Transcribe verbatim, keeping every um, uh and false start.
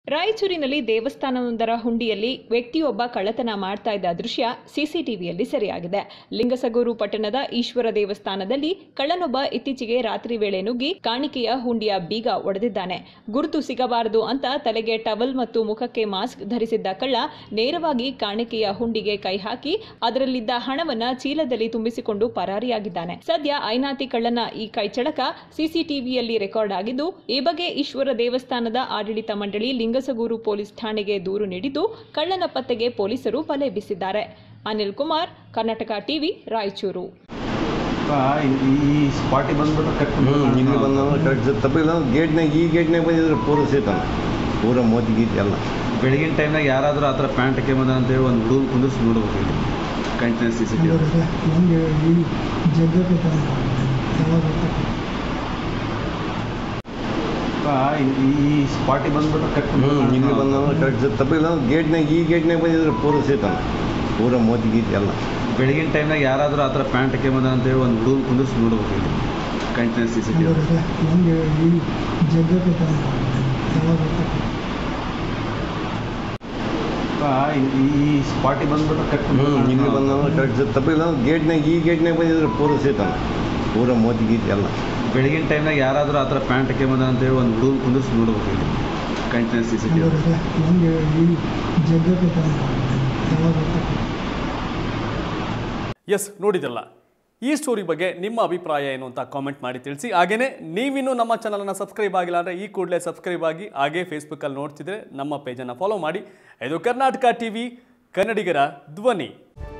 ರಾಯಚೂರಿನಲ್ಲಿ ದೇವಸ್ಥಾನವೊಂದರ ಹುಂಡಿಯಲ್ಲಿ ವ್ಯಕ್ತಿಯೊಬ್ಬ ಕಳ್ಳತನ ಮಾಡ್ತಾ ಇದ್ದ ದೃಶ್ಯ ಸಿಸಿಟಿವಿಯಲ್ಲಿ ಸೆರೆಯಾಗಿದೆ. ಲಿಂಗಸಗೂರು ಪಟ್ಟಣದ ಈಶ್ವರ ದೇವಸ್ಥಾನದಲ್ಲಿ ಕಳ್ಳನೊಬ್ಬ ಇತ್ತೀಚೆಗೆ ರಾತ್ರಿ ವೇಳೆ ನುಗ್ಗಿ ಕಾಣಿಕೆಯ ಹುಂಡಿಯ ಬೀಗ ಒಡೆದಿದ್ದಾನೆ. ಗುರುತು ಸಿಗಬಾರದು ಅಂತ ತಲೆಗೆ ಟವಲ್ ಮತ್ತು ಮುಖಕ್ಕೆ ಮಾಸ್ಕ್ ಧರಿಸಿದ್ದ ಕಳ್ಳ ನೇರವಾಗಿ ಕಾಣಿಕೆಯ ಹುಂಡಿಗೆ ಕೈ ಹಾಕಿ ಅದರಲ್ಲಿದ್ದ ಹಣವನ್ನ ಚೀಲದಲ್ಲಿ ತುಂಬಿಸಿಕೊಂಡು ಪರಾರಿಯಾಗಿದ್ದಾನೆ. ಸದ್ಯ ಐನಾತಿ ಕಳ್ಳನ ಈ ಕೈಚಳಕ ಸಿಸಿಟಿವಿಯಲ್ಲಿ ರೆಕಾರ್ಡ್ ಆಗಿದ್ದು, ಈ ಬಗ್ಗೆ ಈಶ್ವರ ದೇವಸ್ಥಾನದ ಆಡಳಿತ ಮಂಡಳಿ ಲಿಂಗಸಗೂರು ಪೊಲೀಸ್ ಠಾಣೆಗೆ ದೂರು ನೀಡಿದ್ದು, ಕಳ್ಳನ ಪತ್ತೆಗೆ ಪೊಲೀಸರು ಬಲೆ ಬೀಸಿದ್ದಾರೆ. ಅನಿಲ್ ಕುಮಾರ್, ಕರ್ನಾಟಕ ಟಿವಿ, ರಾಯಚೂರು. ಈ ಸ್ಪಾಟಿಗೆ ಬಂದ್ಬಿಟ್ಟು ಕರೆಕ್ಟ್ ಇಲ್ಲಿ ಬಂದ ಕರೆಕ್ಟ್ ತಪ್ಪಿಲ್ಲ. ಗೇಟ್ನಾಗ ಈ ಗೇಟ್ನಾಗ ಬಂದಿದ್ರೆ ಪೂರ ಸೇತಾನ ಪೂರ ಮೋತಿ ಗೀತಿ ಎಲ್ಲ. ಬೆಳಗಿನ ಟೈಮ್ನಾಗ ಯಾರಾದರೂ ಆ ಥರ ಪ್ಯಾಂಟ್ ಹಾಕ್ಯಂಬಂದ ಅಂತೇಳಿ ಒಂದು ಹುಡುಗ ಕುಂದಿಸಿ ನೋಡ್ಬೇಕು. ಇಲ್ಲಿ ಕಂಟಿನ್ಯೂಸ್ ಸಿ ಸಿ ಟಿ ಈ ಸ್ಪಾಟಿಗೆ ಬಂದ್ಬಿಟ್ಟು ಕರೆಕ್ಟ್ ಇಲ್ಲಿ ಬಂದ ಕರೆಕ್ಟ್ ತಪ್ಪಿಲ್ಲ. ಗೇಟ್ನಾಗ ಈ ಗೇಟ್ನಾಗ ಬಂದಿದ್ರೆ ಪೂರ ಸೇತಾನ ಪೂರ ಮೋತಿ ಗೀತಿ ಎಲ್ಲ. ಬೆಳಗಿನ ಟೈಮ್ನಾಗ ಯಾರಾದರೂ ಆ ಥರ ಪ್ಯಾಂಟ್ ಹಾಕ್ಯಂಬಂದ ಅಂತೇಳಿ ಒಂದು ಹುಡುಗ ಕುಂದಿಸಿ ನೋಡ್ಬೇಕು. ಇಲ್ಲಿ ಕಂಟಿನ್ಯೂಸ್ ಸಿ ಸಿ ಟಿ ಈ ಸ್ಪಾಟಿಗೆ ಬಂದ್ಬಿಟ್ಟು ಕರೆಕ್ಟ್ ಇಲ್ಲಿ ಬಂದ ಕರೆಕ್ಟ್ ತಪ್ಪಿಲ್ಲ. ಗೇಟ್ನಾಗ ಈ ಗೇಟ್ನಾಗ ಬಂದಿದ್ರೆ ಪೂರ ಸೇತಾನ ಪೂರ ಮೋತಿ ಗೀತಿ ಎಲ್ಲ. ಬೆಳಗಿನ ಟೈಮ್ನಾಗ ಯಾರಾದರೂ ಆ ಥರ ಪ್ಯಾಂಟ್ ಹಾಕ್ಯಂಬಂದ ಅಂತೇಳಿ ಒಂದು ಹುಡುಗ ಕುಂದಿಸಿ ನೋಡ್ಬೇಕು. ಇಲ್ಲಿ continuous C C T S, ನೋಡಿದಲ್ಲ. ಈ ಸ್ಟೋರಿ ಬಗ್ಗೆ ನಿಮ್ಮ ಅಭಿಪ್ರಾಯ ಏನು ಅಂತ ಕಾಮೆಂಟ್ ಮಾಡಿ ತಿಳಿಸಿ. ಹಾಗೆಯೇ ನೀವಿನ್ನೂ ನಮ್ಮ ಚಾನಲನ್ನು ಸಬ್ಸ್ಕ್ರೈಬ್ ಆಗಿಲ್ಲ ಅಂದರೆ ಈ ಕೂಡಲೇ ಸಬ್ಸ್ಕ್ರೈಬ್ ಆಗಿ, ಹಾಗೇ ಫೇಸ್ಬುಕ್ಕಲ್ಲಿ ನೋಡ್ತಿದ್ರೆ ನಮ್ಮ ಪೇಜನ್ನು ಫಾಲೋ ಮಾಡಿ. ಇದು ಕರ್ನಾಟಕ ಟಿವಿ, ಕನ್ನಡಿಗರ ಧ್ವನಿ.